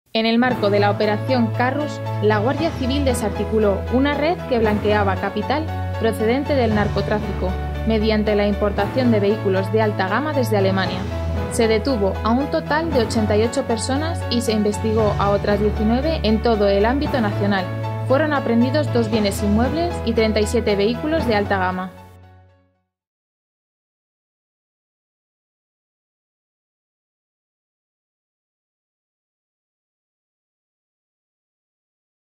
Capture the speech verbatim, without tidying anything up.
En el marco de la Operación Carrus, la Guardia Civil desarticuló una red que blanqueaba capital procedente del narcotráfico mediante la importación de vehículos de alta gama desde Alemania. Se detuvo a un total de ochenta y ocho personas y se investigó a otras diecinueve en todo el ámbito nacional. Fueron aprehendidos dos bienes inmuebles y treinta y siete vehículos de alta gama.